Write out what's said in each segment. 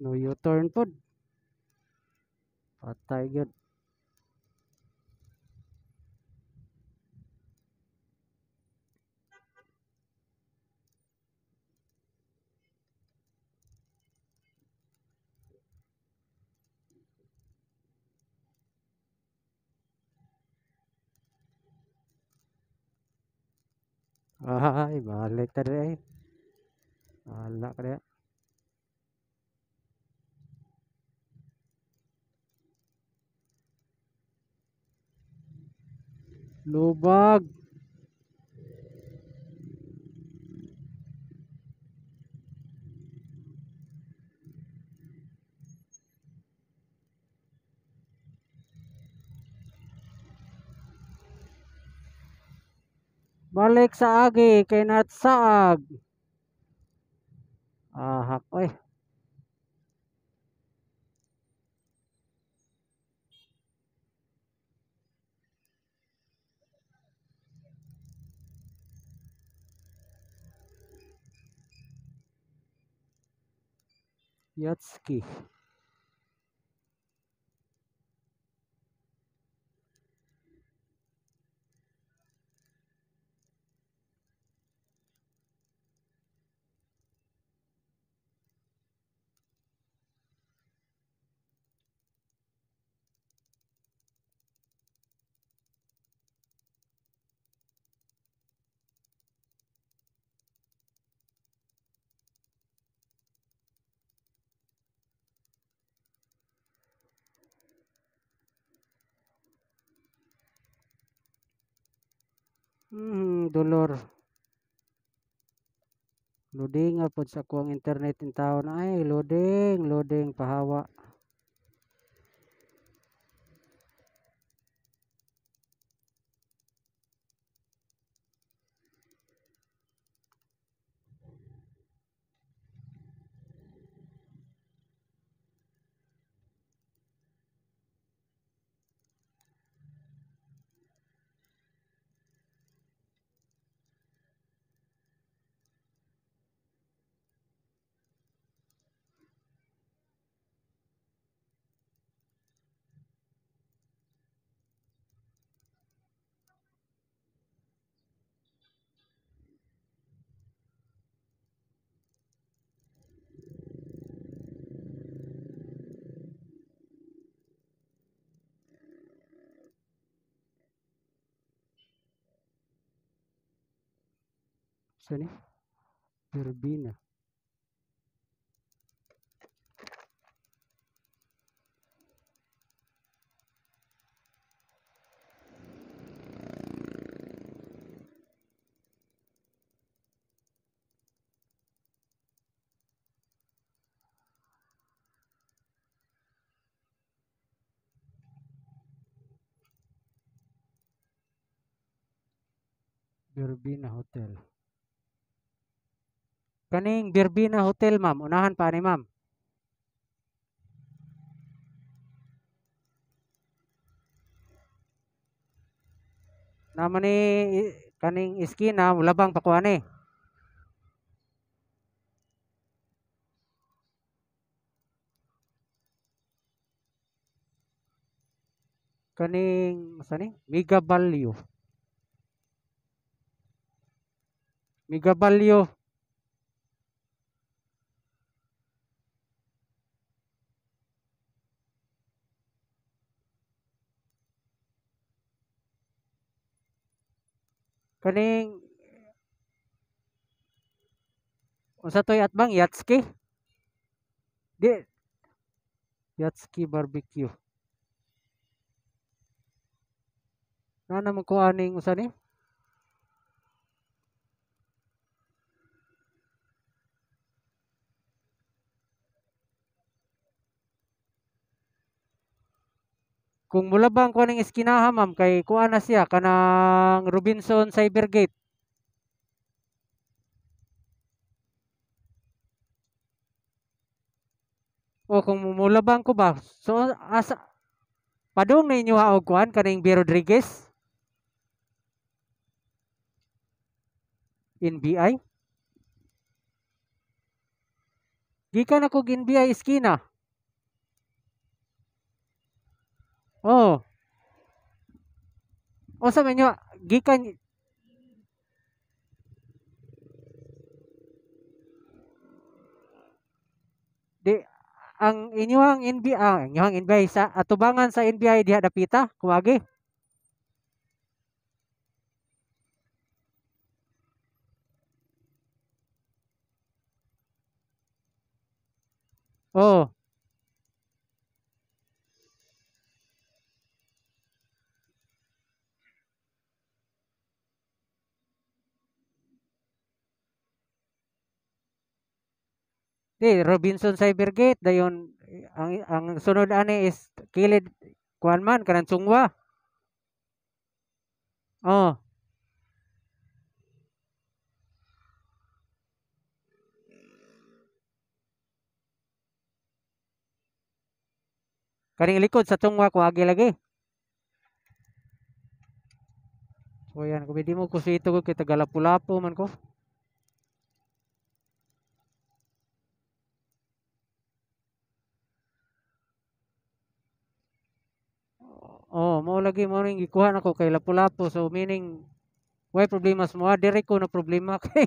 No U-turn pod. Patay gyud. Ay, balik ta diri ay. Wala ka diri. Lubag. Balik sa agi kay natsaag. Ahak oy. Yatski. Dolor. Loading apod sa kuang internet in taon ay loading pahawa. Sani? Turbina. Birbina Hotel. Kaning Birbina Hotel, ma'am. Unahan pa ni ma'am. Naman ni kaning iskina, labang pa ko ani. Kaning, sani? Mega Value. Mega Value. Kaning, unsa toy atbang? Yatski? Di, Yatski Barbecue. Na naman ko aning unsa ni? Kung mulabang ko ning iskinaha, ma'am, kay kuha na siya kanang Robinson Cybergate. O kung mulabang ko ba? So asa padung na inyo haog kuan kaning B. Rodriguez in BI. Gikan ako ginbiya iskina. Oh, o sa menyo gikan di ang inyong NBI sa atubangan sa NBI diha dapita kumagi. Oh, di Robinson Cybergate dayon ang sunod ani is kilid kuan man kanang Sungwa. Oh, kaning likod sa Sungwa kumagi lagi. So yan, kung hindi mo kusito ko kita Lapu-Lapu man ko. Oh, mo lagi mo ring gikuha nako kay Lapu-Lapu. So meaning why problema sa mga dire ko na problema kay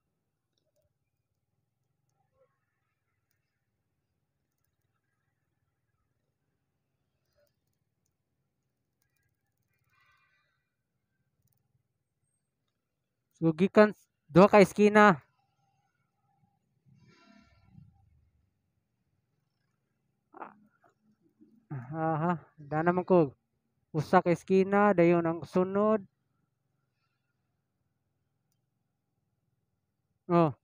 so gikan duha ka eskina. Aha, da naman ko usa ka eskina dayon ang sunod. Oh,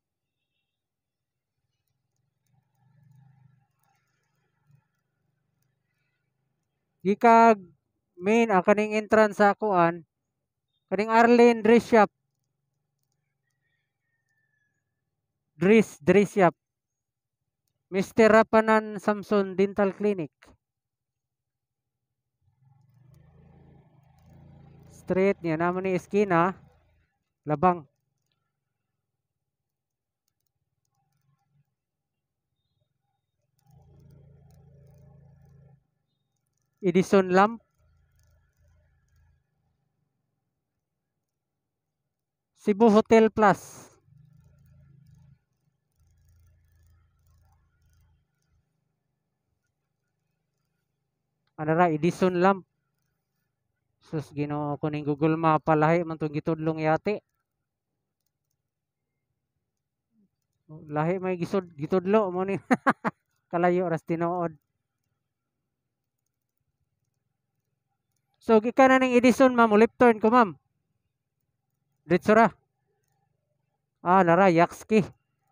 gikag main kaning entrance sa kuan kaning Arlene Dress Shop, Dress Shop. Mr. Rapanan Samson Dental Clinic. Street niya naman ni eskina labang Edison Lamp Cebu Hotel Plus. Ano ra Edison Lamp. Sus Ginoo ko ning Google Map palahi man tong gitudlong yate. Lahi may gitudlo mo ni kalayo ras tinuod. So gikan na ning Edison ma'am, left turn ko ma'am. Diretso ra. Ah, nara Yakski.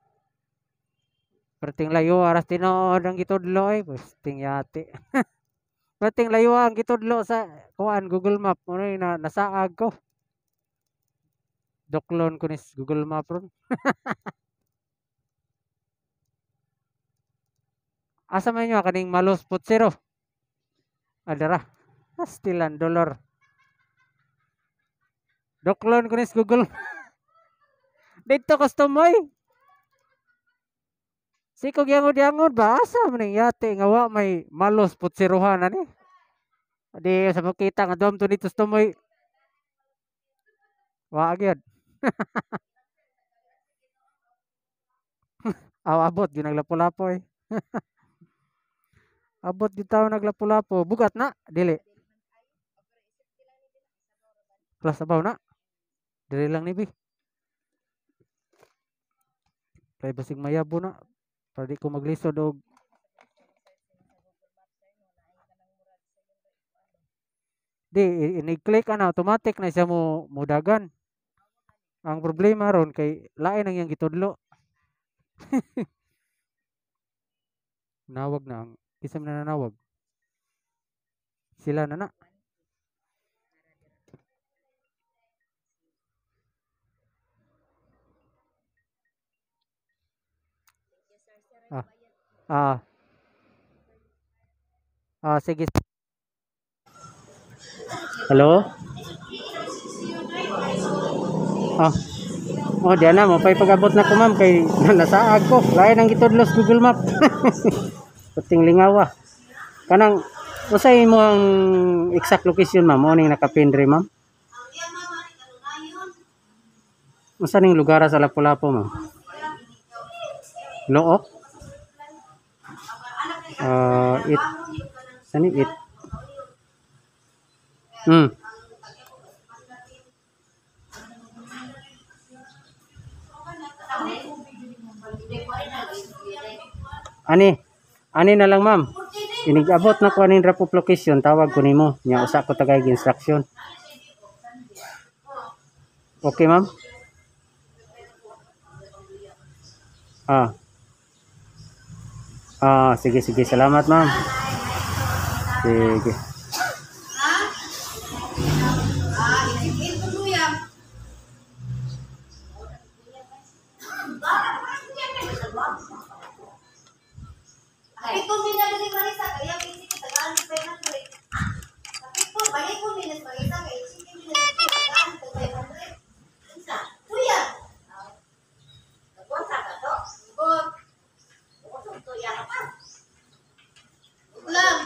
Perting layo aras tinuod ang gitudlo ay posting yate. Perting layo ang gitudlo sa kuan Google Map mo ni na nasaag ko. Doklon ko ni Google Map ron. Asa man nyo kaning Malos Putsero. Adara. Astilan dollar. Doklon ko ni Google. Dito customoy. Sikog yangod ba? Asa man ning yate nga wa may Malos Putserohan ani. Di sa makita nga dom to dito customoy. Wa gyud. Aw abot gyud naglapo-lapo eh. Abot gyud tawo naglapo-lapo. Bugat na dili. Plus abaw na. Dili lang ni bi. Kay basig mayabo na. Para di ko maglisod og di ini-click ana automatic na siya mo mudagan. Ang problema ron kay lain ang iyang gitudlo. Nawag na ang kisam na nanawag. Sila na na. Ah, ah, sige. Hello? Ah, Oh, diyan na mo pay pag-abot na ko ma'am kay nasaag ko. Lain ang gitudlos Google Map. Puting lingawa. Kanang usay mo ang exact location ma'am, mo ning nakapindre ma'am. Unsa ning lugar sa Lapu-Lapu ma'am? Look. It. Sani it. Ani na lang ma'am. Inigabot na ko aning drop of location, tawag ko nimo. Nya usa ko tagay instruction. Okay ma'am? Sige sige, salamat ma'am. Sige. Tapi kung binalik Marisa, kaya busy ka tagaan sa 500. Tapi po, balik ko minus Marisa, kaya sige minus tagaan sa 500. Isa, kuya. Nagwasa ka to? Bukod. Bukod to, yan pa. Ulam.